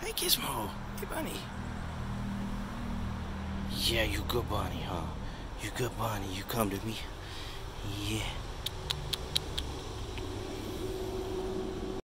Hey, Gizmo. Hey, Bunny. Yeah, you good, Bunny, huh? You good, Bunny. You come to me. Yeah.